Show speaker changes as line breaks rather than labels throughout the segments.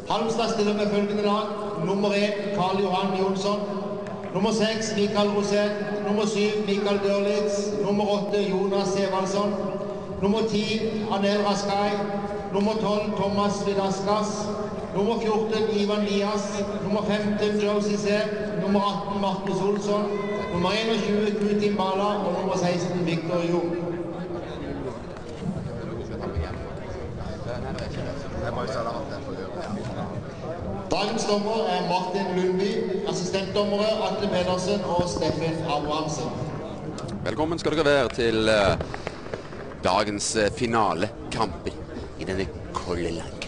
Halmstad stiller med følgende lag. Nummer 1, Karl Johan Jonsson. Nummer 6, Mikael Rosén. Nummer 7, Mikael Dørlitz. Nummer 8, Jonas Sevaldsson. Nummer 10, Anel Raskai. Nummer 12, Thomas Vidaskas. Nummer 14, Ivan Dias. Nummer 15, Joe Cissé. Nummer 18, Markus Olsson. Nummer 21, Kutin Bala. Og nummer 16, Victor Jung. Dagens dommer er Martin Lundby, assistentdommere Atle Pedersen og Steffen Abrahamsen.
Velkommen skal dere være til dagens finalekamp i denne kolde land.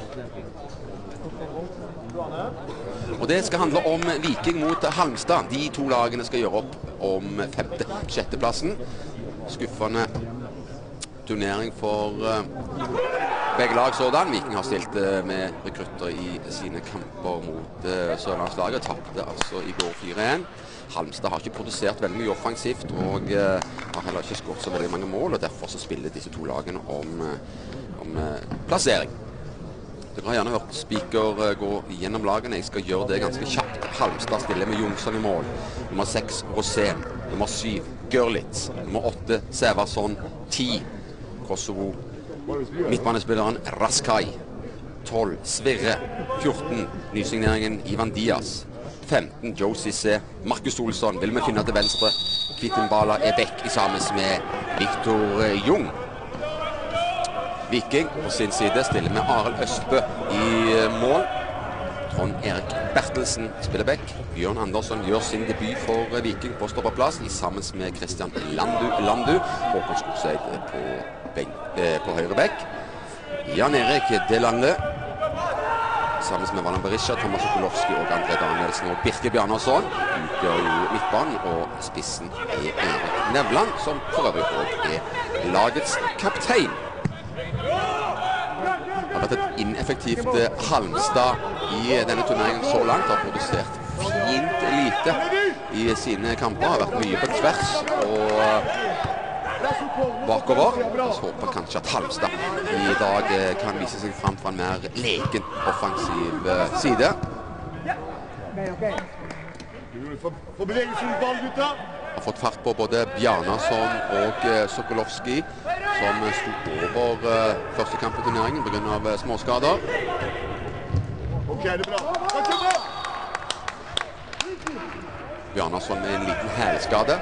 Og det skal handle om Viking mot Halmstad. De to lagene skal gjøre opp om 5.-6. plassen. Skuffende turnering for begge lag sådan. Viking har stilt med rekrutter i sine kamper mot Sørlandslaget. Tappte altså i går 4-1. Halmstad har ikke produsert veldig mye offensivt og har heller ikke skåret så veldig mange mål, og derfor så spiller disse to lagene om plassering. Dere har gjerne hørt Speaker gå gjennom lagene. Jeg skal gjøre det ganske kjapt. Halmstad stiller med Jonsson i mål. Nummer 6, Rosén. Nummer 7, Görlitz. Nummer 8, Sevarsson. 10, Kosovo. Midtbanespilleren Raskai. 12, Svirre. 14, nysigneringen Ivan Dias. 15, Joe Cissé. Markus Olsson vil vi finne til venstre. Kutin Bala er vekk i sammen med Victor Jung. Viking på sin side stiller med Arild Østbø i mål. Trond Erik Bertelsen spiller bekk. Bjørn Andersson gjør sin debut for Viking på stoppeplass i sammen med Christian Landu. Håkon Skogseid på høyre bekk. Jan Erik Delande sammen med Valan Berisha, Thomas Sokolovski og André Danielsen og Birke Bjarnason utgjør jo midtbanen, og spissen er Erik Nevland, som for øvrig også er lagets kaptein. Det har vært et ineffektivt Halmstad i denne turneringen så langt. Har produsert fint lite i sine kamper. Har vært mye på tvers og bakover. Så håper kanskje at Halmstad i dag kan vise seg frem fra en mer leken offensiv side.
Få bevegelsen ball, gutta!
Har fått fart på både Bjarnason og Sokolovski, som stod over første kamp i turneringen på grunn av småskader.
Ok, det er bra.
Bjarnason med en liten hælskade.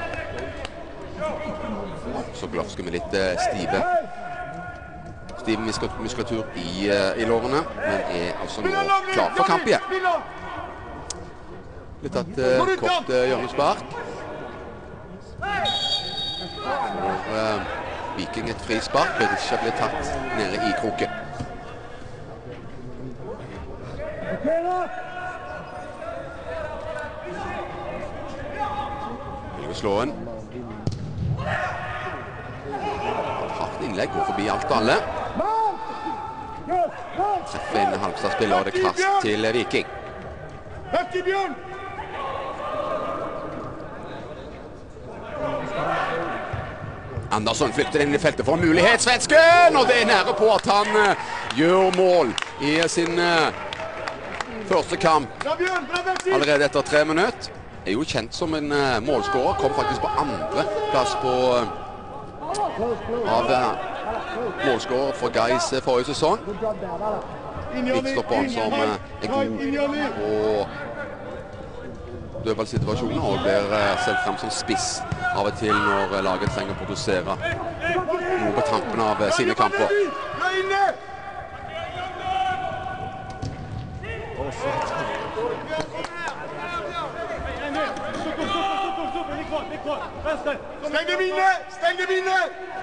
Sokolovski med litt stiv muskulatur i lårene, men er altså nå klar for kamp igjen. Litt tatt kort hjørnespark. For Viking et frispark, Berisha ble tatt nede i kroken. Vil vi slå en? Hardt innlegg, går forbi alt og alle. Treffer inn Halmstad-spiller, og det kast til Viking. Andersson flykter inn i feltet for en mulighet, svensken! Og det er nære på at han gjør mål i sin første kamp. Allerede etter 3 minutter. Er jo kjent som en målskårer. Kom faktisk på 2. plass av målskårer for Gais forrige sesong. Midtstopperen som er god på dødballsituasjoner og blir selv frem som spiss av og til når laget trenger å produsere noe på tampen av sine kamper.
Steng dem inne! Steng dem inne!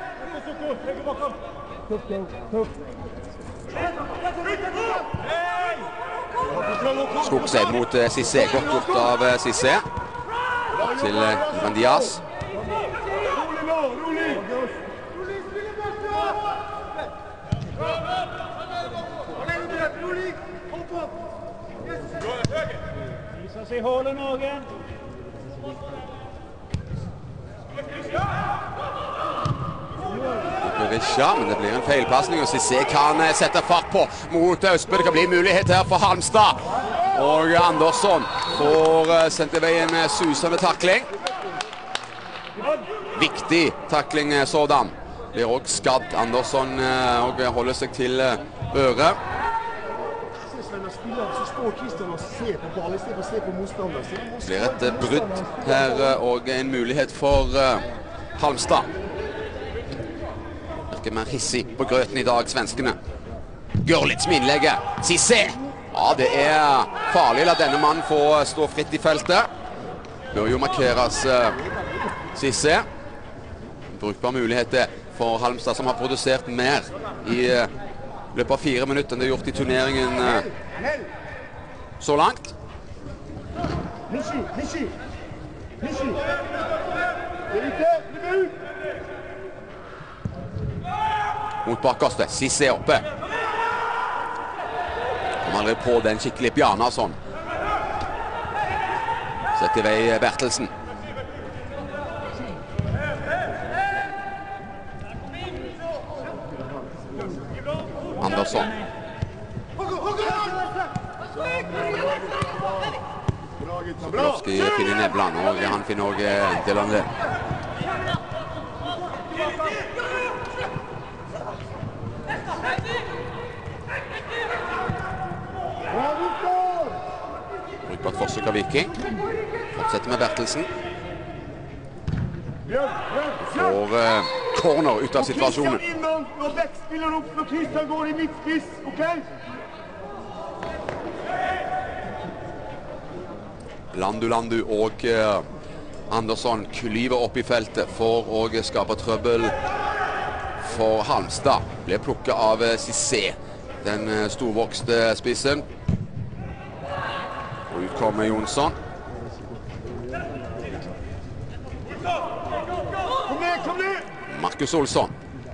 Skogseid mot Cissé. Godt gjort av Cissé. Til Ivan Dias.
Viser seg hålet Norge.
Berisha, men det blir en feilpassning, og Cissé kan sette fart på mot Østbø. Det kan bli mulighet her for Halmstad. Og Andersson får sendt i vei en susende takling. Viktig takling sådan. Blir også skadd. Andersson og holder seg til øret. Det blir et brudd her og en mulighet for Halmstad. Virker mer hissig på grøten i dag, svenskene. Görlitz med innlegget. Cissé. Ja, det er farlig å la denne mannen få stå fritt i feltet. Bør jo markeres Cissé. Brukbar mulighet for Halmstad, som har produsert mer i løpet av 4 minutter enn det har gjort i turneringen så langt. Mot bakerste. Cissé oppe. Kommer aldri på den skikkelig Bjarnason. Setter i vei Bertelsen. Andersson. Sokolowski finner Nebland, og han finner også en del av det. Brukbart forsøk av Viking. Fortsetter med Bertelsen. Får corner ut av situasjonen. Landu og Andersson klyver opp i feltet for å skape trøbbel for Halmstad. Blir plukket av Cissé, den storvokste spissen. Og ut kommer Jonsson. Markus Olsson.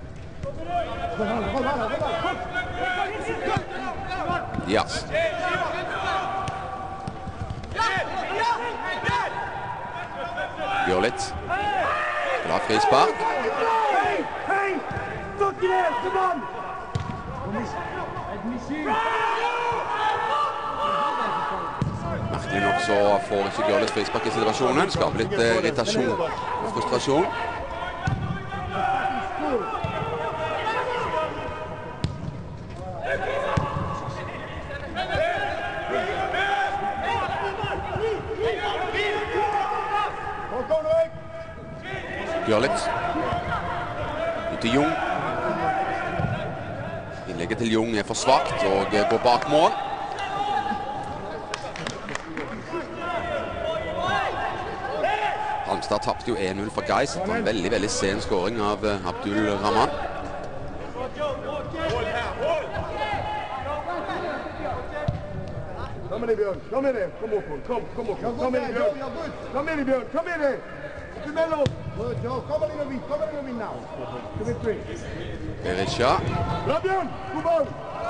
Yes. Görlitz. Skal ha frispark. Merkelig nok så får ikke Görlitz frispark i situasjonen. Skaper litt irritasjon og frustrasjon. Görlitz. Ut til Jung. Innlegget til Jung er for svagt og går bak mål. Halmstad tappte jo 1-0 for Geis. Det var en veldig sen skåring av Abdul Rahman.
Kom igjen, Bjørn. Kom igjen. Kom opp. Kom igjen, Bjørn. Kom igjen, Bjørn. Kom igjen. Ikke mellom. Kom igjen now. Kom igjen.
Berisha.
Bra, Bjørn. God ball.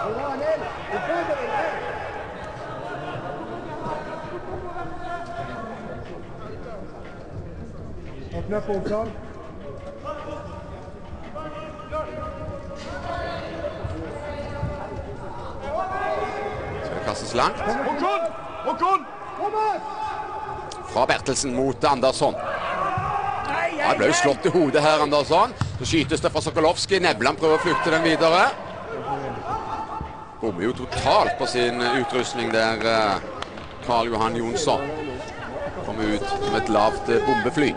Åpne på oppslag.
Skal det kastes langt.
Håkon!
Fra Bertelsen mot Andersson. Han ble jo slått i hodet her, Andersson. Så skytes det fra Sokolowski. Nebland prøver å flykte den videre. Bommer jo totalt på sin utrustning der, Karl Johan Jonsson. Kommer ut som et lavt bombefly.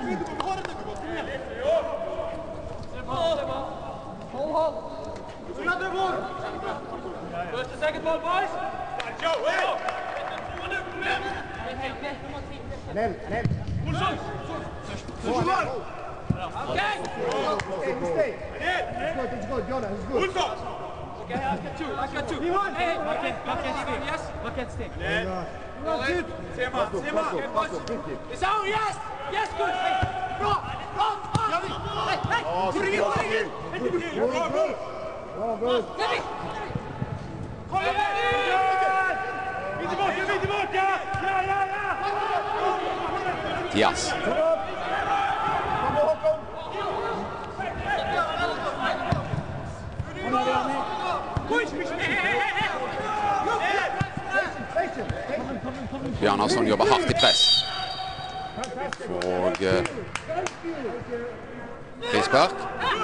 Bjarnason jobber hardt i press. Og frispark.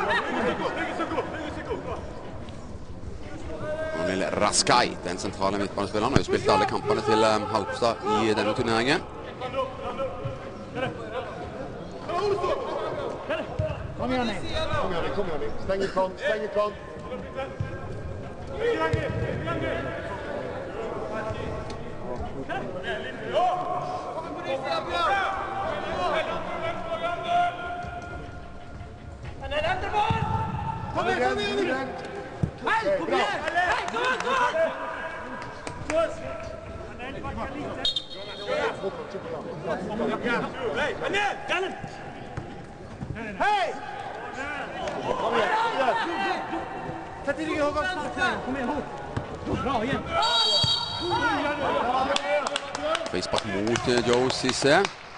Og Lille Raskai, den sentrale midtbanespilleren, har jo spilt alle kampene til Halmstad i denne turneringen.
Kom igjen, steng i kant, Hei! Sett i ryggen, Håkon. Kom igjen, bra igjen.
Frispark mot Joe Cisse.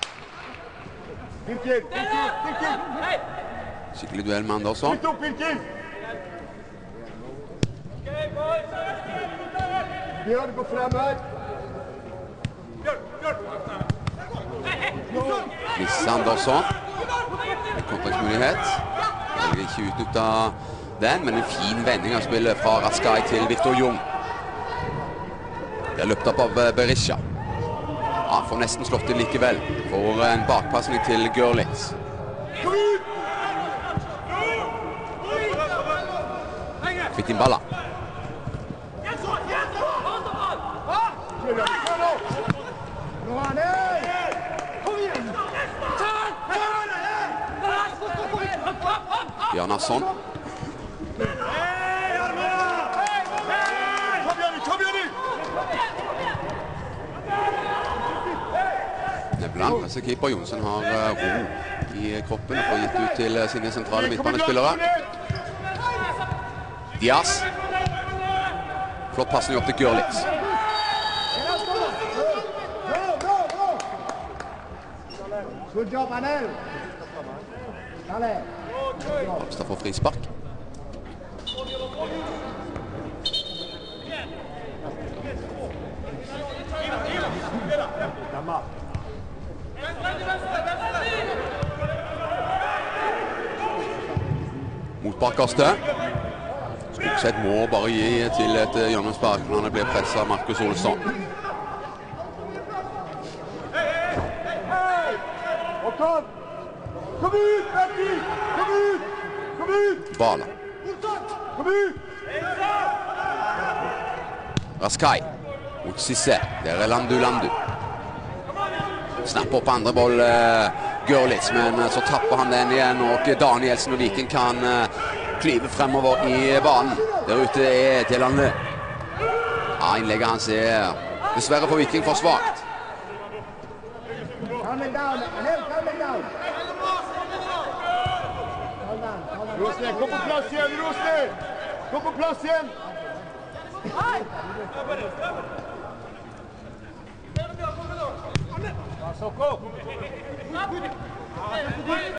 Skikkelig duell med Andersson.
Bjørn, gå frem her.
Visse Andersson. En kontraksmulighet. Jeg vil ikke utnytte den, men en fin vending av spillet fra Raskai til Victor Jung. Det er løpt opp av Berisha. Han får nesten slått til likevel. For en bakpassning til Görlitz. Kvitt inn balla. Bjarnason. Nebland, altså keeper Jonsen har ro i kroppen og får gitt ut til sine sentrale midtbanespillere. Diaz. Flott passning opp til Görlitz.
Good job, Anel.
Halmstad får frispark. Mot bakerste. Skogset må bare gi til et hjørnespark når han blir presset av Markus Olsson.
Kom ut, Bertil! Kom ut! Kom ut!
Bala.
Kom ut!
Raskai mot Cisse. Der er Landu. Snapper opp andre boll Görlitz, men så tapper han den igjen, og Danielsen og Viking kan klyve fremover i banen. Der ute er Delanø. Ja, innlegget hans er dessverre for Viking for svagt.
Rosne, kom på plass igjen, Rosne! Kom på plass igjen! Så kom!